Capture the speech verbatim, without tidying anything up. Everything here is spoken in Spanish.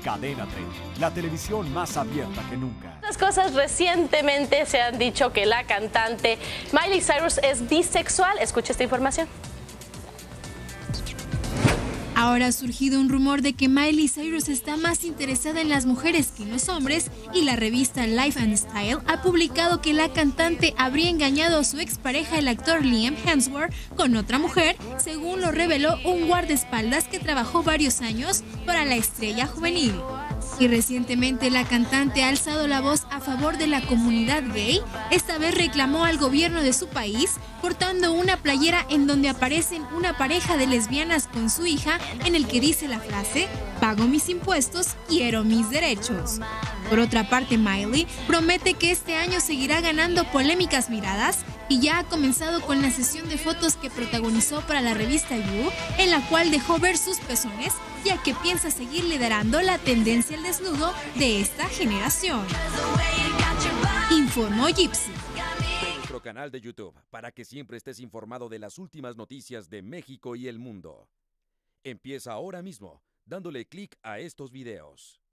Cadena treinta, la televisión más abierta que nunca. Las cosas recientemente se han dicho que la cantante Miley Cyrus es bisexual. Escucha esta información. Ahora ha surgido un rumor de que Miley Cyrus está más interesada en las mujeres que en los hombres, y la revista Life and Style ha publicado que la cantante habría engañado a su expareja, el actor Liam Hemsworth, con otra mujer, según lo reveló un guardaespaldas que trabajó varios años para la estrella juvenil. Y recientemente la cantante ha alzado la voz a favor de la comunidad gay. Esta vez reclamó al gobierno de su país portando una playera en donde aparecen una pareja de lesbianas con su hija, en el que dice la frase: pago mis impuestos, quiero mis derechos. Por otra parte, Miley promete que este año seguirá ganando polémicas miradas y ya ha comenzado con la sesión de fotos que protagonizó para la revista You, en la cual dejó ver sus pezones, ya que piensa seguir liderando la tendencia al desnudo de esta generación. Informó Gypsy. Nuestro canal de YouTube, para que siempre estés informado de las últimas noticias de México y el mundo. Empieza ahora mismo, dándole clic a estos videos.